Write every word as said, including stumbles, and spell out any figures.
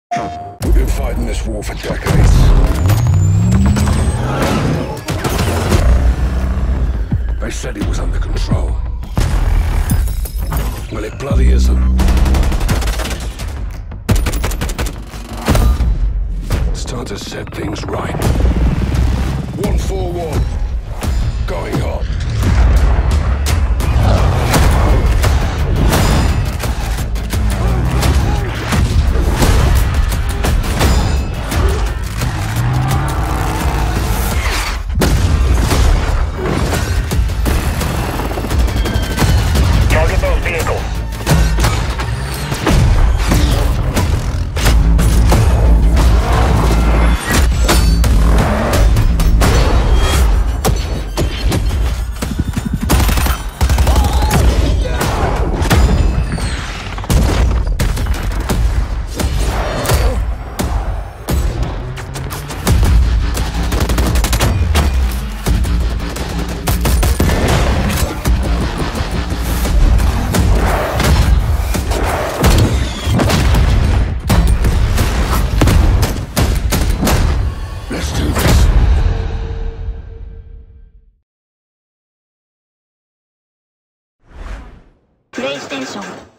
We've been fighting this war for decades. They said it was under control. Well, it bloody isn't. It's time to set things right. One for one. Going hot. Target those vehicles. Let's do this. PlayStation